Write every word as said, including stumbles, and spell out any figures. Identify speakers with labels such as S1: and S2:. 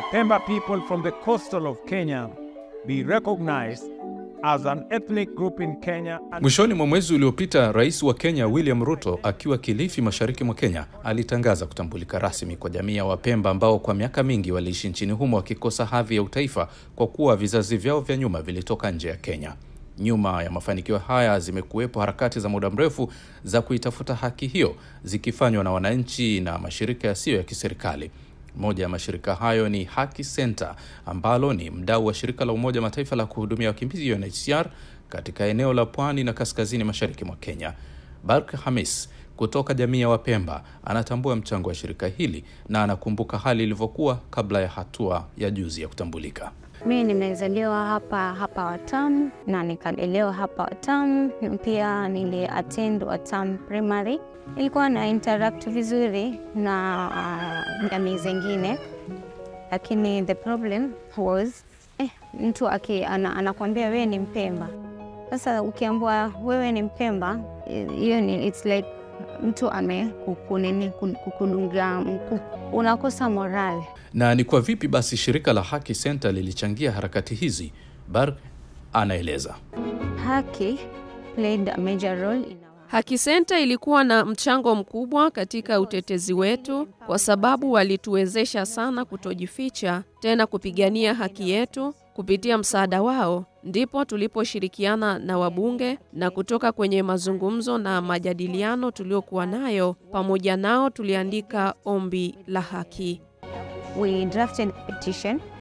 S1: Wapemba people from the coastal of Kenya be recognized as an ethnic group in Kenya.
S2: Mwishoni mwa mwezi uliopita, Rais wa Kenya William Ruto akiwa Kilifi, mashariki mwa Kenya, alitangaza kutambulika rasmi kwa jamii ya Wapemba ambao kwa miaka mingi waliishi nchini humo wakikosa hadhi ya utaifa kwa kuwa vizazi vyao vya nyuma vilitoka nje ya Kenya. Nyuma ya mafanikio haya zimekuwepo harakati za muda mrefu za kuitafuta haki hiyo, zikifanywa na wananchi na mashirika yasiyo ya kiserikali. Moja ya mashirika hayo ni Haki Center, ambalo ni mdau wa shirika la Umoja Mataifa la kuhudumia wakimbizi U N H C R katika eneo la pwani na kaskazini mashariki mwa Kenya. Barke Hamisi kutoka jamii ya Wapemba anatambua mchango wa shirika hili na anakumbuka hali ilivyokuwa kabla ya hatua ya juzi ya kutambulika.
S3: Mimi nimezaliwa hapa hapa Watamu na nikalelewa hapa Watamu, pia nili attend Watamu primary. Ilikuwa na interact vizuri na uh, jamii zingine, lakini the problem was eh, mtu aki ana, anakuambia wewe ni Mpemba. Sasa ukiambiwa wewe ni Mpemba, hiyo ni it's like mtu ame kukuneni kukulunga, unakosa morale.
S2: Na ni kwa vipi basi shirika la Haki Center lilichangia harakati hizi? Barke anaeleza.
S3: Haki played a major role in
S4: Haki Center ilikuwa na mchango mkubwa katika utetezi wetu kwa sababu walituwezesha sana kutojificha, tena kupigania haki yetu. Kupitia msaada wao ndipo tuliposhirikiana na wabunge, na kutoka kwenye mazungumzo na majadiliano tuliokuwa nayo pamoja nao tuliandika ombi la haki.
S3: We drafted a petition